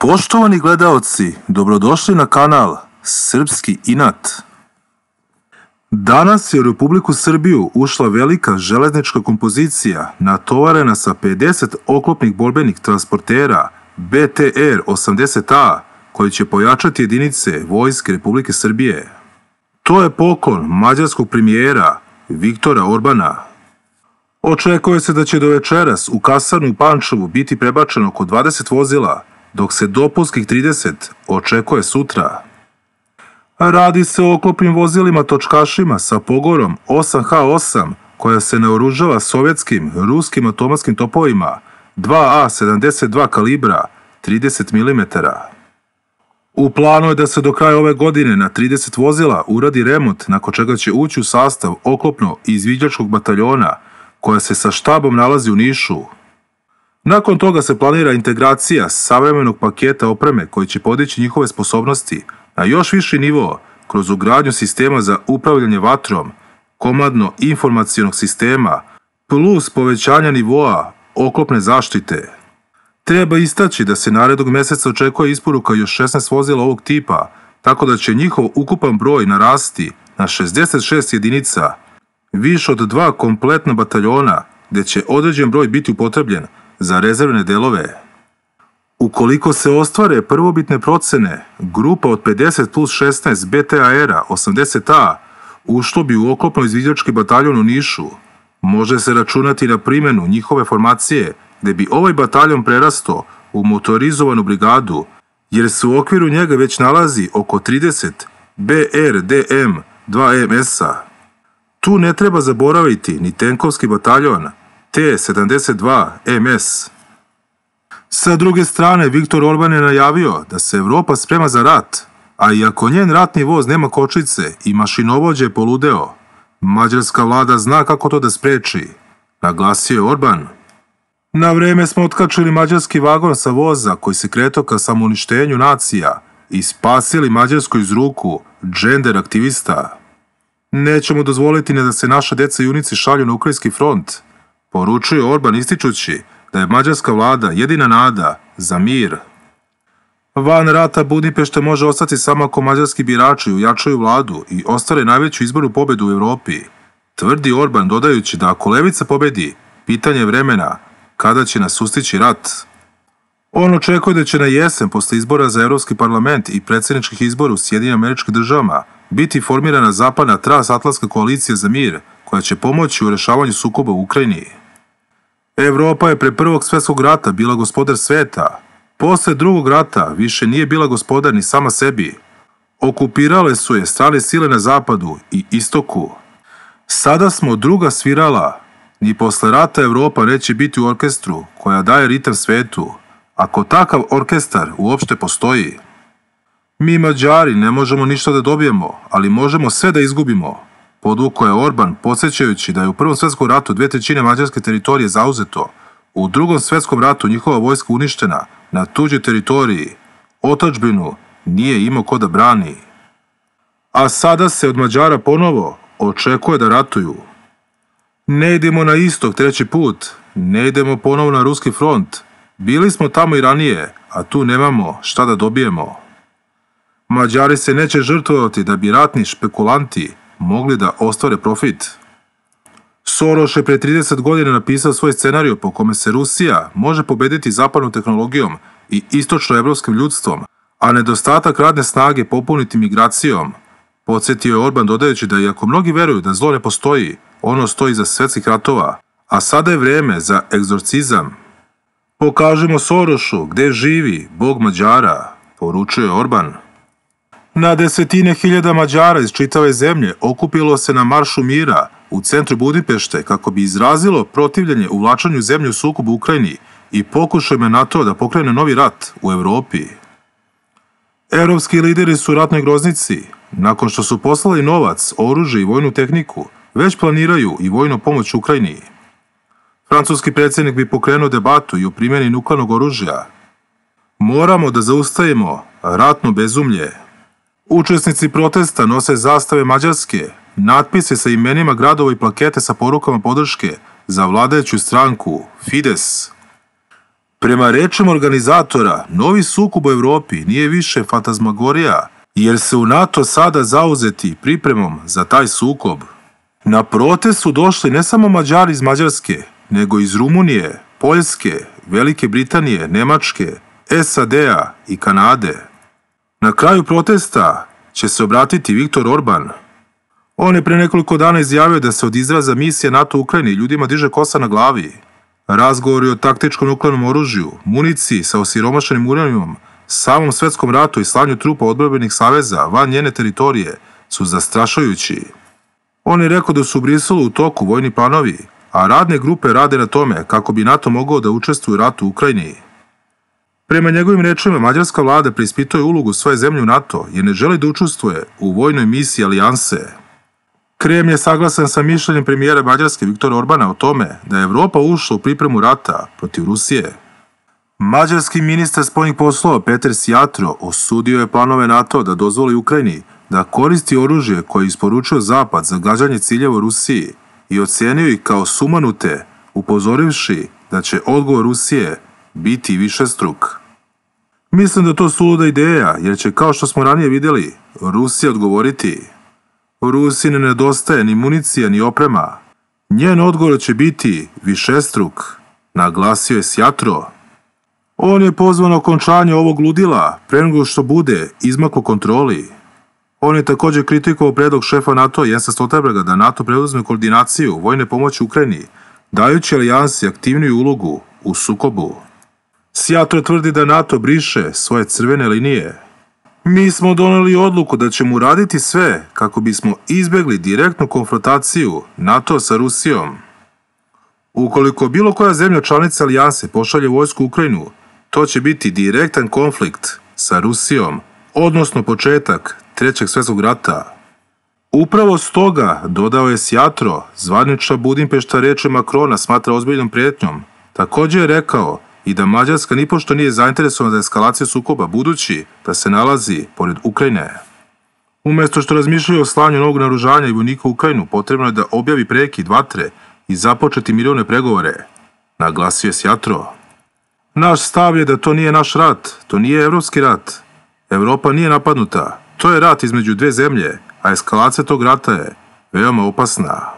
Poštovani gledaoci, dobrodošli na kanal Srpski inat. Danas je u Republiku Srbiju ušla velika železnička kompozicija natovarena sa 50 oklopnih borbenih transportera BTR-80A koji će pojačati jedinice Vojske Republike Srbije. To je poklon mađarskog premijera Viktora Orbana. Očekuje se da će do večeras u kasarnu u Pančevu biti prebačeno oko 20 vozila, dok se dopunskih 30 očekuje sutra. Radi se o oklopnim vozilima točkašima sa pogorom 8H8 koja se naoružava sovjetskim, ruskim automatskim topovima 2A72 kalibra 30 mm. U planu je da se do kraja ove godine na 30 vozila uradi remont, nakon čega će ući u sastav oklopno-izviđačkog bataljona koja se sa štabom nalazi u Nišu. Nakon toga se planira integracija savremenog paketa opreme koji će podići njihove sposobnosti na još viši nivo kroz ugradnju sistema za upravljanje vatrom, komandno-informacionog sistema, plus povećanja nivoa oklopne zaštite. Treba istaći da se narednog meseca očekuje isporuka još 16 vozila ovog tipa, tako da će njihov ukupan broj narasti na 66 jedinica, više od 2 kompletna bataljona, gde će određen broj biti upotrebljen za rezervne delove. Ukoliko se ostvare prvobitne procene, grupa od 50 plus 16 BTR-80A ušlo bi u oklopno-izviđački bataljon u Nišu. Može se računati na primjenu njihove formacije, gde bi ovaj bataljon prerastao u motorizovanu brigadu, jer se u okviru njega već nalazi oko 30 BRDM-2MS-a. Tu ne treba zaboraviti ni tenkovski bataljon T-72MS. Sa druge strane, Viktor Orban je najavio da se Evropa sprema za rat, a iako njen ratni voz nema kočnice i mašinovođe je poludeo, mađarska vlada zna kako to da spreči, naglasio je Orban. Na vreme smo otkačili mađarski vagon sa voza koji se kretao ka samouništenju nacija i spasili Mađarsku iz ruku džender aktivista. Nećemo dozvoliti ne da se naša deca i unici šalju na ukrajinski front, poručuje Orban ističući da je mađarska vlada jedina nada za mir. Van rata Budimpešta može ostati samo ako mađarski birači ujačaju vladu i ostvare najveću izbornu pobedu u Evropi, tvrdi Orban dodajući da ako levica pobedi, pitanje je vremena kada će nas sustići rat. On očekuje da će na jesen posle izbora za Evropski parlament i predsjedničkih izbora u Sjedinim Američkim Državama biti formirana zapadna transatlantska koalicija za mir koja će pomoći u rešavanju sukoba u Ukrajini. Evropa je pre Prvog svjetskog rata bila gospodar sveta. Posle Drugog rata više nije bila gospodar ni sama sebi. Okupirale su je strane sile na zapadu i istoku. Sada smo druga svirala. Ni posle rata Evropa neće biti u orkestru koja daje ritam svetu, ako takav orkestar uopšte postoji. Mi Mađari ne možemo ništa da dobijemo, ali možemo sve da izgubimo, podvukao je Orban, podsjećajući da je u Prvom svjetskom ratu 2/3 mađarske teritorije zauzeto, u Drugom svjetskom ratu njihova vojska uništena na tuđoj teritoriji, otadžbinu nije imao ko da brani. A sada se od Mađara ponovo očekuje da ratuju. Ne idemo na istok treći put, ne idemo ponovo na ruski front, bili smo tamo i ranije, a tu nemamo šta da dobijemo. Mađari se neće žrtvovati da bi ratni špekulanti mogli da ostvare profit. Soros je pre 30 godina napisao svoj scenariju po kome se Rusija može pobediti zapadnom tehnologijom i istočnoevropskim ljudstvom, a nedostatak radne snage popuniti migracijom. Podsjetio je Orban dodajući da iako mnogi veruju da zlo ne postoji, ono stoji iza svetskih ratova, a sada je vreme za egzorcizam. Pokažemo Sorošu gde živi Bog Mađara, poručuje Orban. Na desetine hiljada Mađara iz čitave zemlje okupilo se na Maršu mira u centru Budimpešte kako bi izrazilo protivljenje uvlačenju zemlje u sukob u Ukrajini i pokušajima NATO da pokrene novi rat u Evropi. Evropski lideri su ratnoj groznici, nakon što su poslali novac, oružje i vojnu tehniku, već planiraju i vojnu pomoć Ukrajini. Francuski predsjednik bi pokrenuo debatu i o primjeni nuklearnog oružja. Moramo da zaustavimo ratno bezumlje. Učesnici protesta nose zastave Mađarske, natpise sa imenima gradova i plakete sa porukama podrške za vladajuću stranku Fides. Prema rečima organizatora, novi sukob u Evropi nije više fantazmagorija, jer se u NATO sada zauzeti pripremom za taj sukob. Na protest su došli ne samo Mađari iz Mađarske, nego iz Rumunije, Poljske, Velike Britanije, Nemačke, SAD-a i Kanade. Na kraju protesta će se obratiti Viktor Orban. On je pre nekoliko dana izjavio da se od izraza misije NATO u Ukrajini ljudima diže kosa na glavi. Razgovori o taktičkom nuklearnom oružju, municiji sa osiromašenim uranijumom, samom svetskom ratu i slanju trupa odbrambenih saveza van njene teritorije su zastrašujući. On je rekao da su u Briselu u toku vojni planovi, a radne grupe rade na tome kako bi NATO mogao da učestvuje u ratu u Ukrajini. Prema njegovim rečima, mađarska vlada preispituje ulogu svoje zemlje u NATO jer ne želi da učestvuje u vojnoj misiji alijanse. Kremlj je saglasan sa mišljenjem premijera Mađarske Viktora Orbana o tome da je Evropa ušla u pripremu rata protiv Rusije. Mađarski ministar spoljnih poslova Peter Sjatro osudio je planove NATO da dozvoli Ukrajini da koristi oružje koje je isporučio Zapad za gađanje ciljeva u Rusiji i ocenio ih kao sumanute, upozorivši da će odgovor Rusije biti višestruk. Mislim da to suluda ideja, jer će, kao što smo ranije vidjeli, Rusija odgovoriti. Rusiji ne nedostaje ni municija ni oprema. Njen odgovor će biti višestruk, naglasio je Sjatro. On je pozvao na okončanje ovog ludila pre nego što bude izmaklo kontroli. On je također kritikovao predlog šefa NATO Jensa Stoltenberga da NATO preuzme koordinaciju vojne pomoći Ukrajini, dajući alijansi aktivniju ulogu u sukobu. Sjatro tvrdi da NATO briše svoje crvene linije. Mi smo doneli odluku da ćemo uraditi sve kako bismo izbjegli direktnu konfrontaciju NATO sa Rusijom. Ukoliko bilo koja zemlja članica alijanse pošalje vojsku u Ukrajinu, to će biti direktan konflikt sa Rusijom, odnosno početak Trećeg svjetskog rata. Upravo stoga, dodao je Sjatro, zvanična Budimpešta reči Makrona smatra ozbiljnom prijetnjom. Također je rekao i da Mađarska nipošto nije zainteresovana za eskalaciju sukoba, budući da se nalazi pored Ukrajine. Umjesto što razmišljaju o slanju novog naoružanja i vojnika u Ukrajinu, potrebno je da objavi prekid vatre i započeti mirovne pregovore, naglasio je Sjatro. Naš stav je da to nije naš rat, to nije evropski rat. Evropa nije napadnuta, to je rat između dve zemlje, a eskalacija tog rata je veoma opasna.